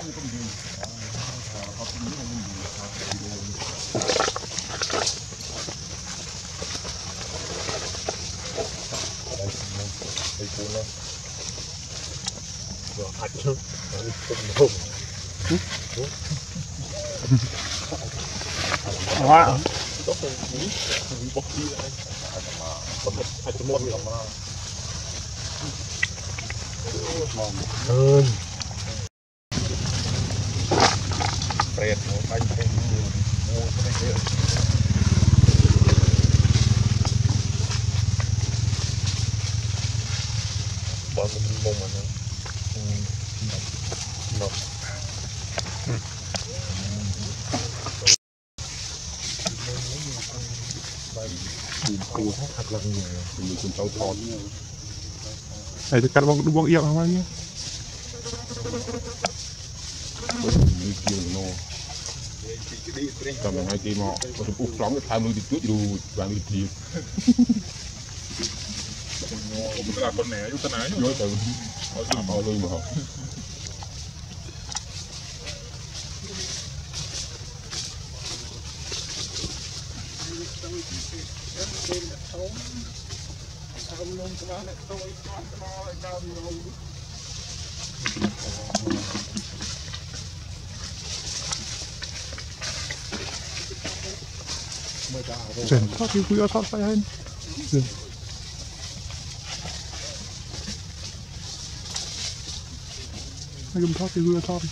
Wow. Đây thì cắt bong yêu không anh nhé. Tầm hai cây mọ, có thể úp sóng cái tham lưới thì trước dù và đi thiệt. Là con né, chúng ta nói rồi từ họ lưới mà họ. Chuyển thoát thì khuya thoát phải hơn. Hãy subscribe cho kênh Ghiền Mì Gõ để không bỏ lỡ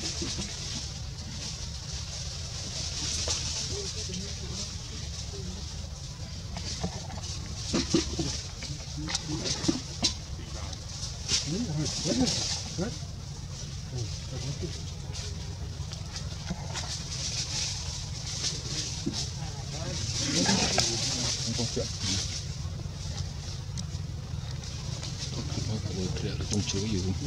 không chứa gì luôn.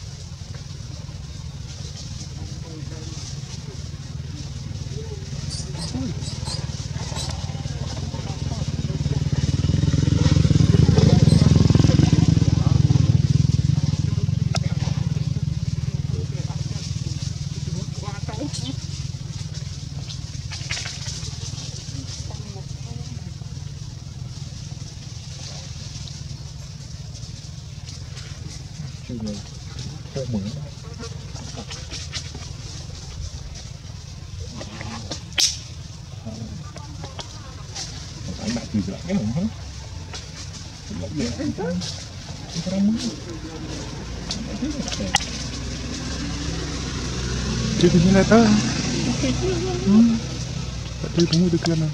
Khô mỡ. Anh bạn từ lại cái mỏng hết. Chưa thì như này ta. Chưa cũng được kia này.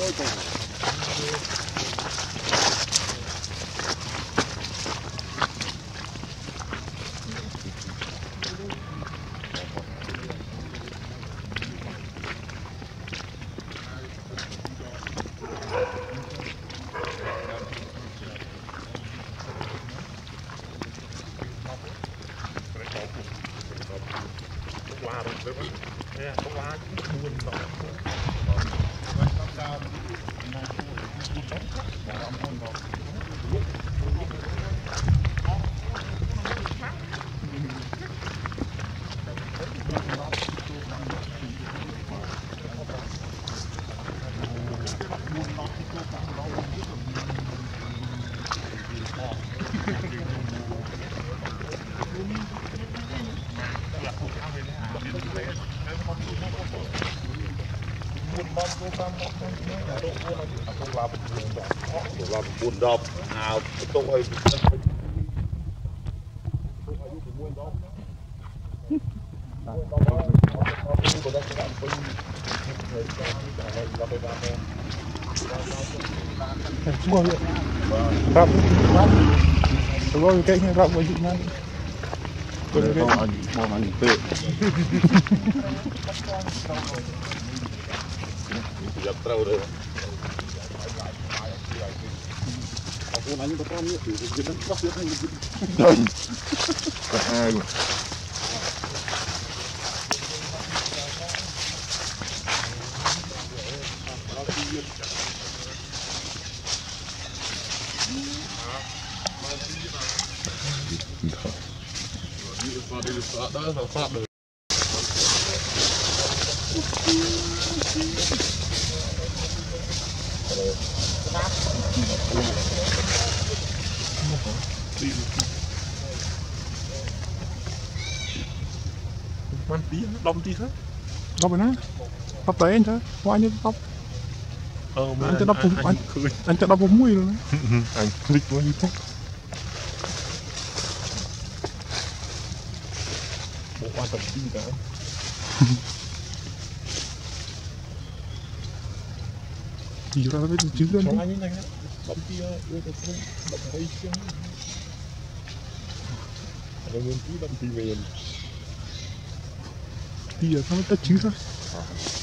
buồn đọc nào tôi ơi Đúng rồi cái rộng với chị này không anh tự dập trâu rồi anh có con thì cái nó bóc được rồi cả hai rồi Man tí đông tí thế đọc rồi nè đọc tới anh thôi hoa như đọc anh cho đọc vùng anh cho đọc vùng mũi rồi anh click vào như thế bộ hoa tập gì cả chỉ ra với chữ lên anh như này đọc tí đọc thấy chứ anh nguyên tí đọc tí về thì ở sao nó chữ thôi